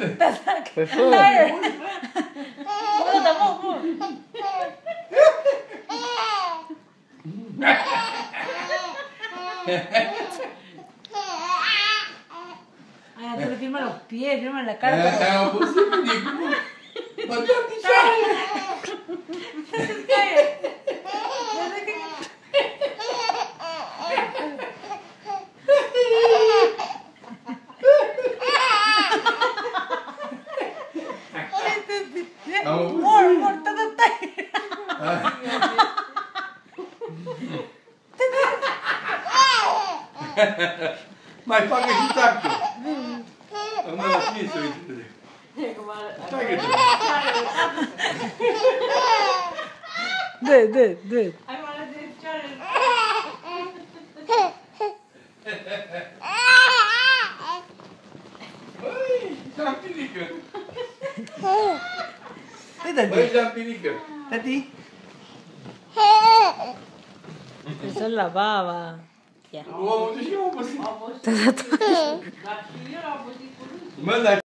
Păi fă! Aia te le filma los pies, filma la cara. È possibile? Ma tanti c'hai! Amor, Mai facă și tactul. Am dat la tine să uite-te. Dă. Băi, Jampinică. Băi, Jampinică. Tati. Eso es la baba. Ya. Omul și eu obosit. Mă, dar